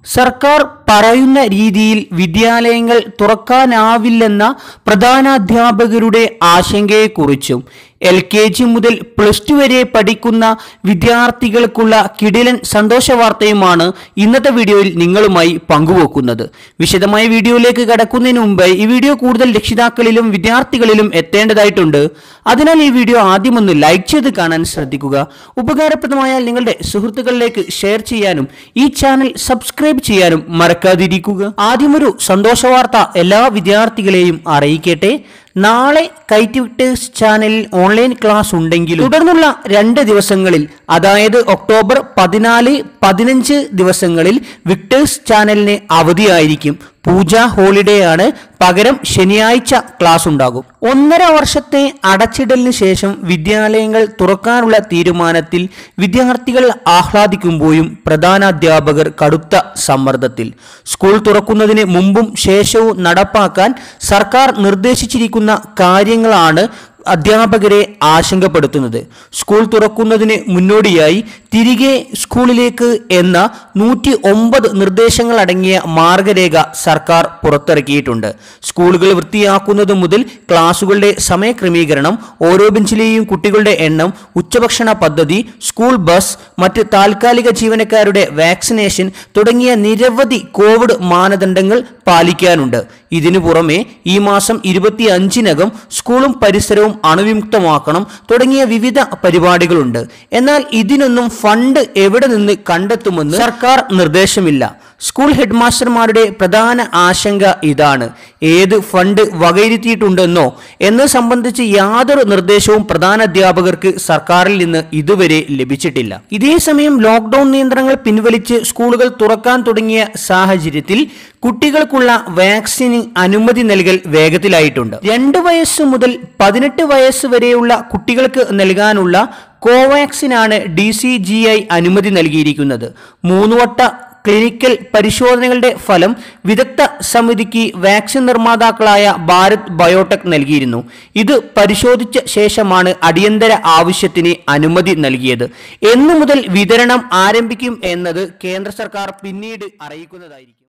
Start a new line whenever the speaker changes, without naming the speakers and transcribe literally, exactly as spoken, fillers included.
സർക്കാർ പറയുന്ന രീതിയിൽ വിദ്യാലയങ്ങൾ തുറക്കാനാവില്ലെന്ന പ്രധാനാധ്യാപകരുടെ ആശങ്കയെക്കുറിച്ചും എൽ കെ ജി മുതൽ പ്ലസ് ടു വരെ പഠിക്കുന്ന വിദ്യാർത്ഥികൾക്കുള്ള കിടിലൻ സന്തോഷ വാർത്തയുമാണ് ഇന്നത്തെ വീഡിയോയിൽ നിങ്ങളുമായി പങ്കുവെക്കുന്നത്. വിശദമായ വീഡിയോയിലേക്ക് കടക്കുന്നതിന് മുമ്പ് ഈ വീഡിയോ കൂടുതൽ രക്ഷിതാക്കളിലും വിദ്യാർത്ഥികളിലും എത്തേണ്ടതായിട്ടുണ്ട്. അതിനാൽ ഈ വീഡിയോ ആദ്യമൊന്ന് ലൈക്ക് ചെയ്ത് കാണാൻ ശ്രദ്ധിക്കുക. ഉപകാരപ്രദമായാൽ നിങ്ങളുടെ സുഹൃത്തുക്കളിലേക്ക് ഷെയർ ചെയ്യാനും ഈ ചാനൽ സബ്സ്ക്രൈബ് ചെയ്യാനും മറക്കാതിരിക്കുക. ആദ്യമൊരു സന്തോഷ വാർത്ത എല്ലാ വിദ്യാർത്ഥികളെയും അറിയിക്കട്ടെ. നാളെ കൈറ്റ് വിക്ടേഴ്സ് ചാനലിൽ ഓൺലൈൻ ക്ലാസ് ഉണ്ടെങ്കിലും തുടർന്നുള്ള രണ്ട് ദിവസങ്ങളിൽ, അതായത് ഒക്ടോബർ പതിനാല് പതിനഞ്ച് ദിവസങ്ങളിൽ വിക്ടേഴ്സ് ചാനലിന് അവധിയായിരിക്കും. പൂജ ഹോളിഡേ ആണ്. പകരം ശനിയാഴ്ച ക്ലാസ് ഉണ്ടാകും. ഒന്നര വർഷത്തെ അടച്ചിടലിന് ശേഷം വിദ്യാലയങ്ങൾ തുറക്കാനുള്ള തീരുമാനത്തിൽ വിദ്യാർത്ഥികൾ ആഹ്ലാദിക്കുമ്പോഴും പ്രധാനാധ്യാപകർ കടുത്ത സമ്മർദ്ദത്തിൽ. സ്കൂൾ തുറക്കുന്നതിന് മുമ്പും ശേഷവും നടപ്പാക്കാൻ സർക്കാർ നിർദ്ദേശിച്ചിരിക്കുന്ന കാര്യങ്ങളാണ് അധ്യാപകരെ ആശങ്കപ്പെടുത്തുന്നത്. സ്കൂൾ തുറക്കുന്നതിന് മുന്നോടിയായി തിരികെ സ്കൂളിലേക്ക് എന്ന നൂറ്റി ഒമ്പത് നിർദ്ദേശങ്ങൾ അടങ്ങിയ മാർഗരേഖ സർക്കാർ പുറത്തിറക്കിയിട്ടുണ്ട്. സ്കൂളുകൾ വൃത്തിയാക്കുന്നത് മുതൽ ക്ലാസുകളുടെ സമയക്രമീകരണം, ഓരോ ബെഞ്ചിലെയും കുട്ടികളുടെ എണ്ണം, ഉച്ചഭക്ഷണ പദ്ധതി, സ്കൂൾ ബസ്, മറ്റ് താൽക്കാലിക ജീവനക്കാരുടെ വാക്സിനേഷൻ തുടങ്ങിയ നിരവധി കോവിഡ് മാനദണ്ഡങ്ങൾ പാലിക്കാനുണ്ട്. ഇതിനു പുറമെ ഈ മാസം ഇരുപത്തി അഞ്ചിനകം സ്കൂളും പരിസരവും അണുവിമുക്തമാക്കണം തുടങ്ങിയ വിവിധ പരിപാടികളുണ്ട്. എന്നാൽ ഇതിനൊന്നും ഫണ്ട് എവിടെ നിന്ന് കണ്ടെത്തുമെന്ന് സർക്കാർ നിർദ്ദേശമില്ല. സ്കൂൾ ഹെഡ് മാസ്റ്റർമാരുടെ പ്രധാന ആശങ്ക ഇതാണ്. ഏത് ഫണ്ട് വകയിരുത്തിയിട്ടുണ്ടെന്നോ എന്നത് സംബന്ധിച്ച് യാതൊരു നിർദ്ദേശവും പ്രധാനാധ്യാപകർക്ക് സർക്കാരിൽ നിന്ന് ഇതുവരെ ലഭിച്ചിട്ടില്ല. ഇതേസമയം ലോക്ക്ഡൌൺ നിയന്ത്രണങ്ങൾ പിൻവലിച്ച് സ്കൂളുകൾ തുറക്കാൻ തുടങ്ങിയ സാഹചര്യത്തിൽ കുട്ടികൾക്കുള്ള വാക്സിന് അനുമതി നൽകൽ വേഗത്തിലായിട്ടുണ്ട്. രണ്ട് വയസ്സ് മുതൽ പതിനെട്ട് വയസ്സ് വരെയുള്ള കുട്ടികൾക്ക് നൽകാനുള്ള കോവാക്സിനാണ് ഡി സി ജി ഐ അനുമതി നൽകിയിരിക്കുന്നത്. മൂന്നുവട്ട ക്ലിനിക്കൽ പരിശോധനകളുടെ ഫലം വിദഗ്ധ സമിതിക്ക് വാക്സിൻ നിർമ്മാതാക്കളായ ഭാരത് ബയോടെക് നൽകിയിരുന്നു. ഇത് പരിശോധിച്ച ശേഷമാണ് അടിയന്തര ആവശ്യത്തിന് അനുമതി നൽകിയത്. എന്നു മുതൽ വിതരണം ആരംഭിക്കും എന്നത് കേന്ദ്ര സർക്കാർ പിന്നീട് അറിയിക്കുന്നതായിരിക്കും.